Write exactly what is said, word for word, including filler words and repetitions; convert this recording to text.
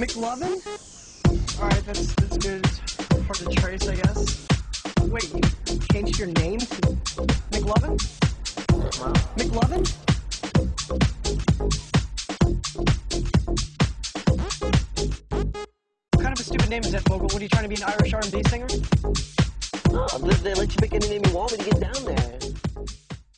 McLovin? Alright, that's, that's good. Hard to trace, I guess. Wait, you changed your name to McLovin? Wow. McLovin? What kind of a stupid name is that, Vogel? What, are you trying to be an Irish R and B singer? No, they let you pick any name you want when you get down there.